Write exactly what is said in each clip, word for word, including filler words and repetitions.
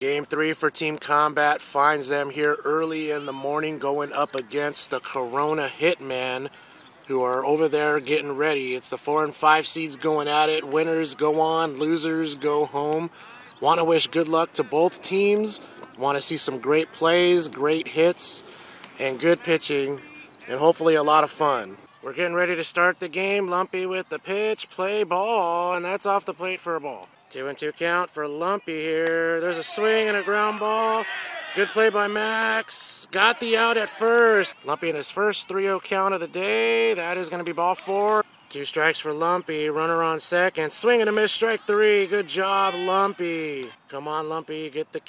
Game three for Team Combat finds them here early in the morning going up against the Corona Hitmen, who are over there getting ready. It's the four and five seeds going at it. Winners go on, losers go home. Want to wish good luck to both teams. Want to see some great plays, great hits, and good pitching, and hopefully a lot of fun. We're getting ready to start the game. Lumpy with the pitch, play ball, and that's off the plate for a ball. Two and two count for Lumpy here. There's a swing and a ground ball. Good play by Max. Got the out at first. Lumpy in his first three oh count of the day. That is going to be ball four. Two strikes for Lumpy. Runner on second. Swing and a miss, strike three. Good job, Lumpy. Come on, Lumpy. Get the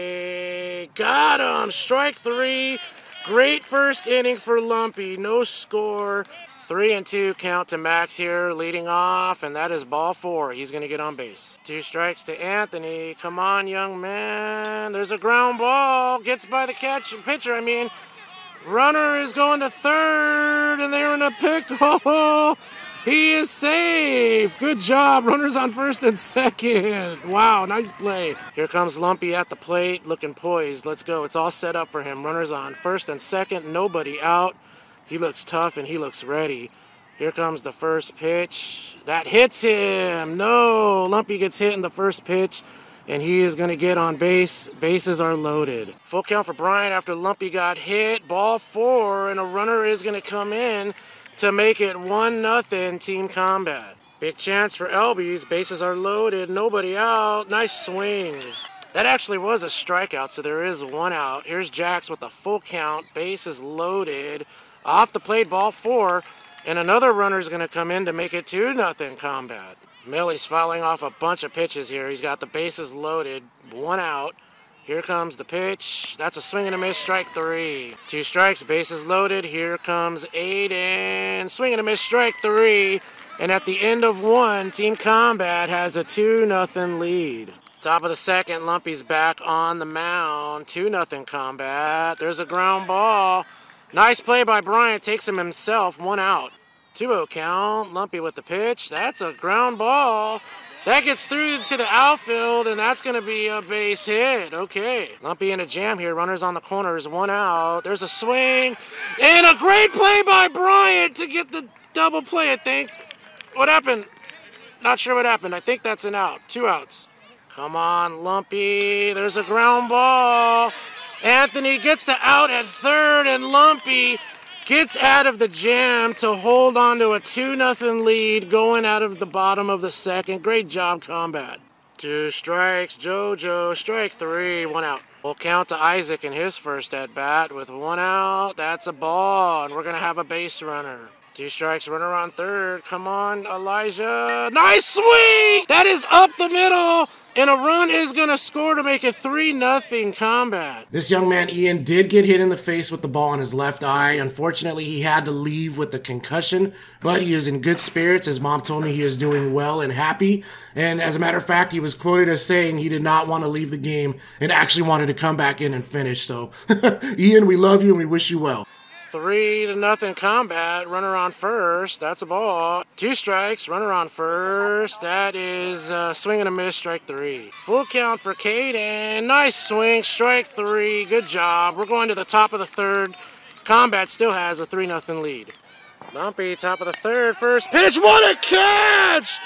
K. Got him. Strike three. Great first inning for Lumpy. No score. Three and two count to Max here, leading off, and that is ball four. He's going to get on base. Two strikes to Anthony. Come on, young man. There's a ground ball. Gets by the catch pitcher. I mean, runner is going to third, and they're in a pickle. He is safe. Good job. Runners on first and second. Wow, nice play. Here comes Lumpy at the plate, looking poised. Let's go. It's all set up for him. Runners on first and second. Nobody out. He looks tough and he looks ready. Here comes the first pitch. That hits him. No, Lumpy gets hit in the first pitch, and he is going to get on base. Bases are loaded. Full count for Brian after Lumpy got hit. Ball four, and a runner is going to come in to make it one nothing Team Combat. Big chance for Elbies. Bases are loaded. Nobody out. Nice swing. That actually was a strikeout, so there is one out. Here's Jax with a full count. Bases loaded. Off the plate, ball four, and another runner is going to come in to make it two nothing Combat. Millie's fouling off a bunch of pitches here. He's got the bases loaded, one out. Here comes the pitch. That's a swing and a miss, strike three. Two strikes, bases loaded. Here comes Aiden. Swing and a miss, strike three. And at the end of one, Team Combat has a two nothing lead. Top of the second, Lumpy's back on the mound. two nothing Combat. There's a ground ball. Nice play by Bryant, takes him himself, one out. two oh count, Lumpy with the pitch. That's a ground ball. That gets through to the outfield, and that's going to be a base hit. Okay. Lumpy in a jam here. Runners on the corners, one out. There's a swing, and a great play by Bryant to get the double play, I think. What happened? Not sure what happened. I think that's an out. Two outs. Come on, Lumpy. There's a ground ball. Anthony gets the out at third, and Lumpy gets out of the jam to hold on to a two nothing lead going out of the bottom of the second. Great job, Combat. Two strikes, JoJo, strike three, one out. We'll count to Isaac in his first at-bat with one out. That's a ball, and we're going to have a base runner. Two strikes, runner on third. Come on, Elijah. Nice swing! That is up the middle, and a run is going to score to make it three nothing Combat. This young man, Ian, did get hit in the face with the ball in his left eye. Unfortunately, he had to leave with the concussion, but he is in good spirits. His mom told me he is doing well and happy. And as a matter of fact, he was quoted as saying he did not want to leave the game and actually wanted to come back in and finish. So, Ian, we love you and we wish you well. Three to nothing Combat. Runner on first. That's a ball. Two strikes. Runner on first. That is uh, swing and a miss. Strike three. Full count for Caden. Nice swing. Strike three. Good job. We're going to the top of the third. Combat still has a three nothing lead. Lumpy, top of the third. First pitch. What a catch!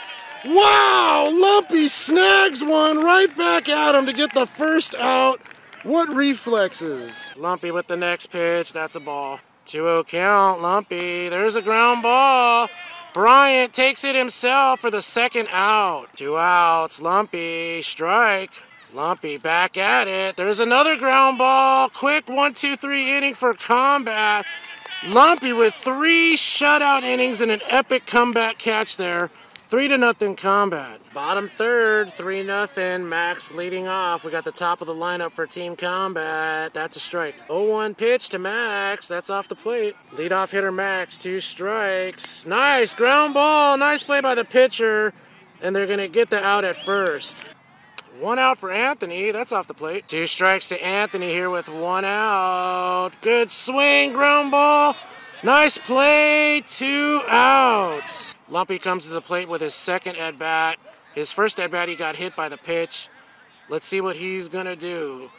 Wow! Lumpy snags one right back at him to get the first out. What reflexes. Lumpy with the next pitch. That's a ball. two oh count, Lumpy. There's a ground ball. Bryant takes it himself for the second out. Two outs, Lumpy, strike. Lumpy back at it. There's another ground ball. Quick one, two, three inning for Combat. Lumpy with three shutout innings and an epic comeback catch there. Three to nothing Combat. Bottom third, three nothing. Max leading off. We got the top of the lineup for Team Combat. That's a strike. oh one pitch to Max. That's off the plate. Leadoff hitter Max, two strikes. Nice ground ball. Nice play by the pitcher. And they're going to get the out at first. One out for Anthony. That's off the plate. Two strikes to Anthony here with one out. Good swing, ground ball. Nice play, two outs. Lumpy comes to the plate with his second at-bat. His first at-bat, he got hit by the pitch. Let's see what he's going to do.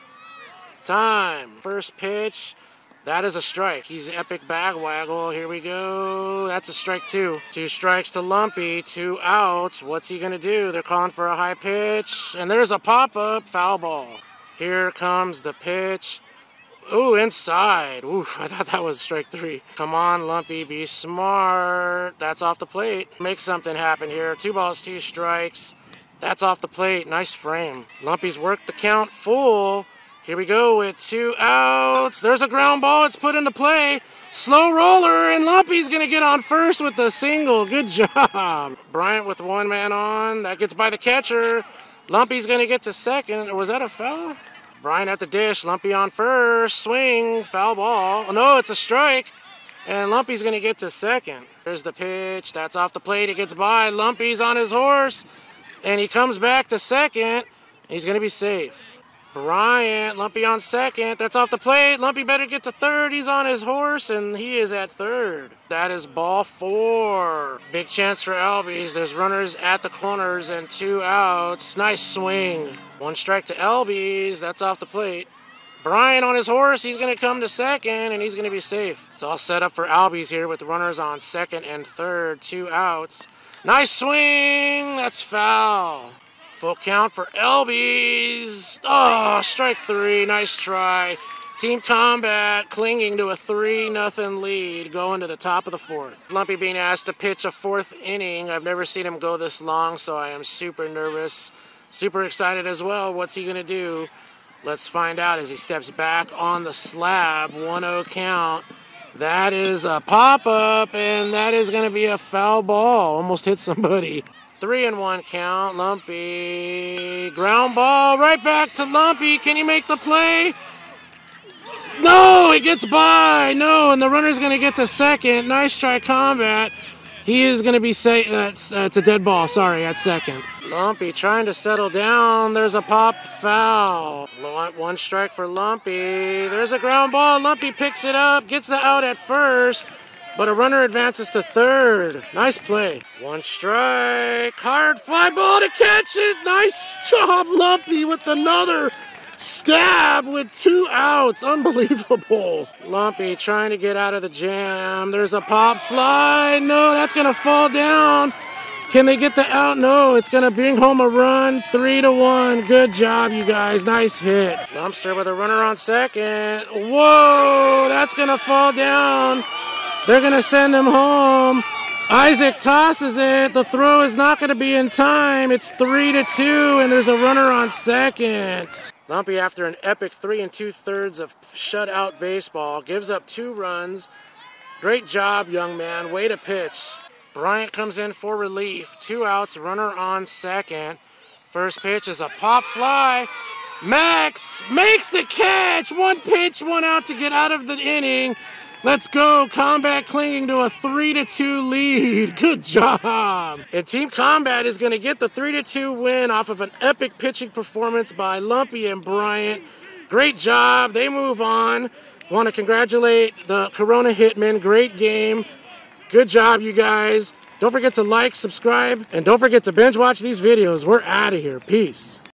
Time. First pitch. That is a strike. He's epic bag waggle. Here we go. That's a strike two. Two strikes to Lumpy. Two outs. What's he going to do? They're calling for a high pitch. And there's a pop-up. Foul ball. Here comes the pitch. Ooh, inside. Ooh, I thought that was strike three. Come on, Lumpy. Be smart. That's off the plate. Make something happen here. Two balls, two strikes. That's off the plate. Nice frame. Lumpy's worked the count full. Here we go with two outs. There's a ground ball. It's put into play. Slow roller, and Lumpy's going to get on first with the single. Good job. Bryant with one man on. That gets by the catcher. Lumpy's going to get to second. Or was that a foul? Bryant at the dish. Lumpy on first. Swing. Foul ball. Oh, no, it's a strike. And Lumpy's going to get to second. There's the pitch. That's off the plate. It gets by. Lumpy's on his horse. And he comes back to second. He's going to be safe. Bryant, Lumpy on second. That's off the plate. Lumpy better get to third. He's on his horse, and he is at third. That is ball four. Big chance for Albies. There's runners at the corners and two outs. Nice swing. One strike to Albies. That's off the plate. Bryant on his horse. He's going to come to second, and he's going to be safe. It's all set up for Albies here with runners on second and third. Two outs. Nice swing. That's foul. Full count for Albies. Oh, strike three. Nice try. Team Combat clinging to a three nothing lead going to the top of the fourth. Lumpy being asked to pitch a fourth inning. I've never seen him go this long, so I am super nervous. Super excited as well. What's he going to do? Let's find out as he steps back on the slab. one oh count. That is a pop-up, and that is going to be a foul ball. Almost hit somebody. Three and one count. Lumpy. Ground ball right back to Lumpy. Can he make the play? No, it gets by. No, and the runner's going to get to second. Nice try, Combat. He is going to be safe. That's uh, it's a dead ball. Sorry, at second. Lumpy trying to settle down. There's a pop foul. One strike for Lumpy. There's a ground ball. Lumpy picks it up. Gets the out at first. But a runner advances to third. Nice play. One strike. Hard fly ball to catch it. Nice job, Lumpy, with another stab with two outs. Unbelievable. Lumpy trying to get out of the jam. There's a pop fly. No, that's going to fall down. Can they get the out? No, it's going to bring home a run. Three to one. Good job, you guys. Nice hit. Lumpster with a runner on second. Whoa, that's going to fall down. They're going to send him home. Isaac tosses it. The throw is not going to be in time. It's three to two, and there's a runner on second. Lumpy, after an epic three and two-thirds of shutout baseball, gives up two runs. Great job, young man. Way to pitch. Bryant comes in for relief. Two outs, runner on second. First pitch is a pop fly. Max makes the catch. One pitch, one out to get out of the inning. Let's go. Combat clinging to a three to two lead. Good job. And Team Combat is going to get the three to two win off of an epic pitching performance by Lumpy and Bryant. Great job. They move on. Want to congratulate the Corona Hitmen. Great game. Good job, you guys. Don't forget to like, subscribe, and don't forget to binge watch these videos. We're out of here. Peace.